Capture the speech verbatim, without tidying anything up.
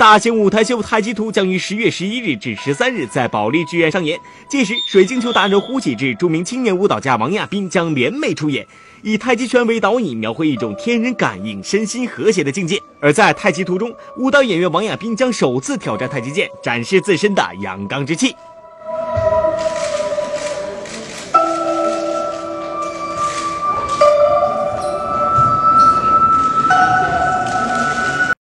大型舞台秀《太极图》将于十月十一日至十三日在保利剧院上演，届时水晶球达人胡启智、著名青年舞蹈家王亚斌将联袂出演，以太极拳为导引，描绘一种天人感应、身心和谐的境界。而在太极图中，舞蹈演员王亚斌将首次挑战太极剑，展示自身的阳刚之气。